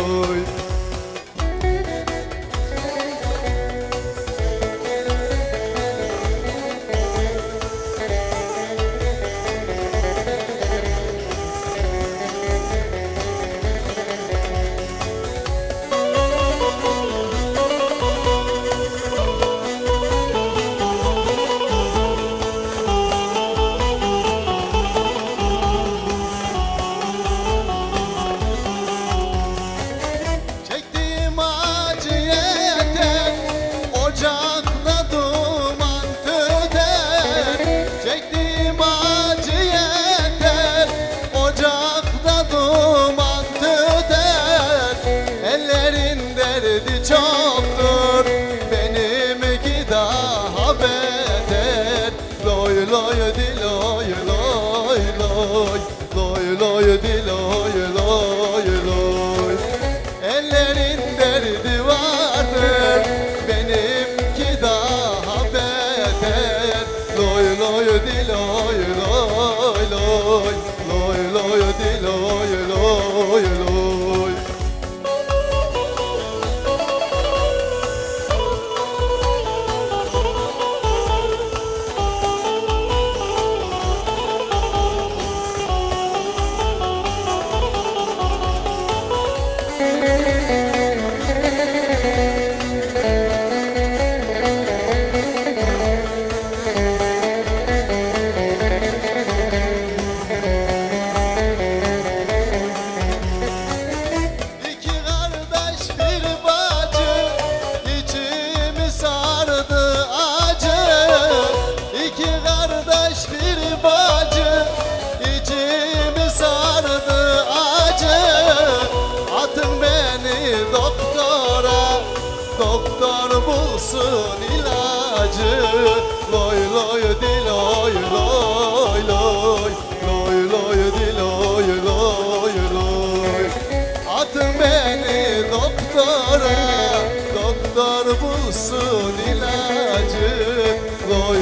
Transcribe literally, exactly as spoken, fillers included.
loy. Çoktur benimki daha beter. Loy loy di loy loy loy loy loy di loy loy loy. Ellerin derdi vardır benimki daha beter. Loy loy di loy loy loy loy loy di loy loy loy. Doktor bulsun ilacı. Loy loy di loy loy loy loy loy di loy loy loy. Atın beni doktora, doktor bulsun ilacı. Loy